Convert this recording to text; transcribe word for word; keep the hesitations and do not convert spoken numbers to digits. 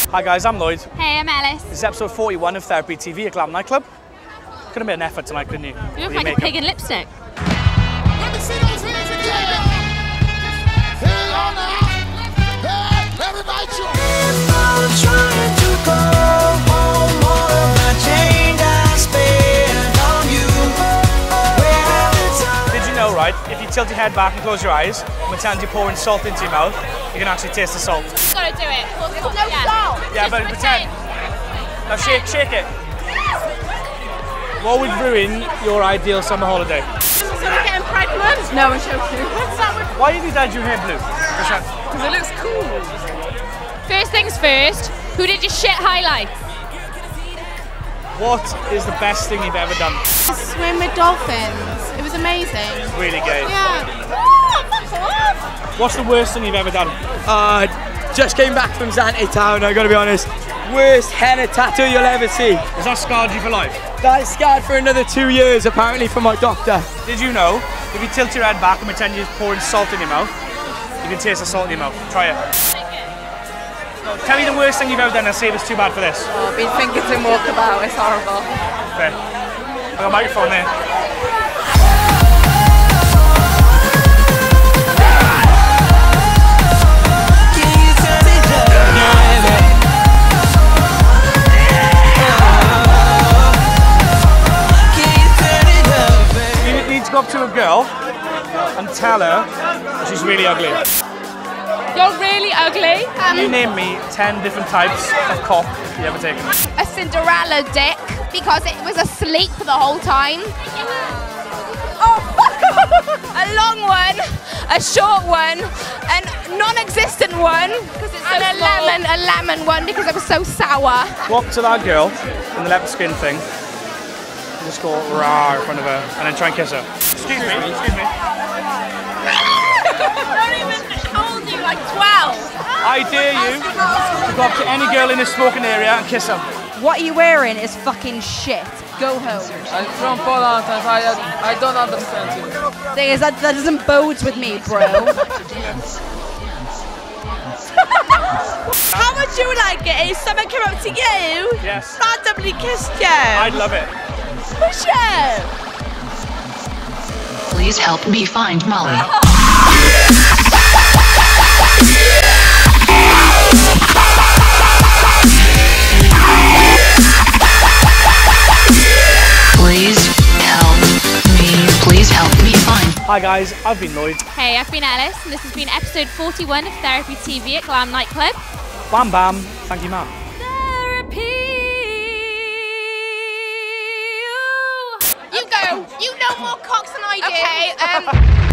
Hi guys, I'm Lloyd. Hey, I'm Alice. This is episode forty-one of Therapy T V at Glam Nightclub. Could have made an effort tonight, couldn't you? You look like a pig in lipstick. Let me see those hands again. Hang on now. Hey, everybody jump. I'm trying to go home. All of my change I spent on you. Did you know, right, if you tilt your head back and close your eyes, and pretend you're pouring salt into your mouth, you can actually taste the salt. You've got to do it. No Yeah. salt. Yeah, Just but pretend. Now shake, shake it. What would ruin your ideal summer holiday? So we're getting pregnant? No, I'm joking. What's that with? Why have you dyed your hair blue? Because it looks cool. First things first, who did your shit highlight? What is the best thing you've ever done? Swim with dolphins. It was amazing. Really gay. Yeah. Oh, fuck off. What's the worst thing you've ever done? Uh, just came back from Zante Town, I gotta be honest. Worst henna tattoo you'll ever see. Has that scarred you for life? That is scarred for another two years, apparently, from my doctor. Did you know, if you tilt your head back and pretend you're pouring salt in your mouth, you can taste the salt in your mouth. Try it. No, tell me the worst thing you've ever done and say it's too bad for this. Oh, I've been thinking to walk about. It's horrible. Okay. I got a microphone there. You need to go up to a girl and tell her she's really ugly. You're really ugly. Can you name me ten different types of cock you ever taken? A Cinderella dick because it was asleep the whole time. Oh, a long one, a short one, a non-existent one because it's and a lemon, a lemon one because it was so sour. Go up to that girl in the leopard skin thing. And just go rah in front of her and then try and kiss her. Excuse me, excuse me. Not even told you, like twelve. I dare you to go up to any girl in this smoking area and kiss her. What you're wearing is fucking shit. Go home. I'm from Poland and I, I don't understand you. Thing is, that, that doesn't bode with me, bro. How would you like it if someone came up to you, Yes. randomly kissed you? I'd love it. Push you. Please help me find Molly. Please help me. Please help me find. Hi guys, I've been Lloyd. Hey, I've been Alice, and this has been episode forty-one of Therapy T V at Glam Nightclub. Bam bam. Thank you, ma'am. Therapy. You go. You know more cocks than I do. Okay. Um.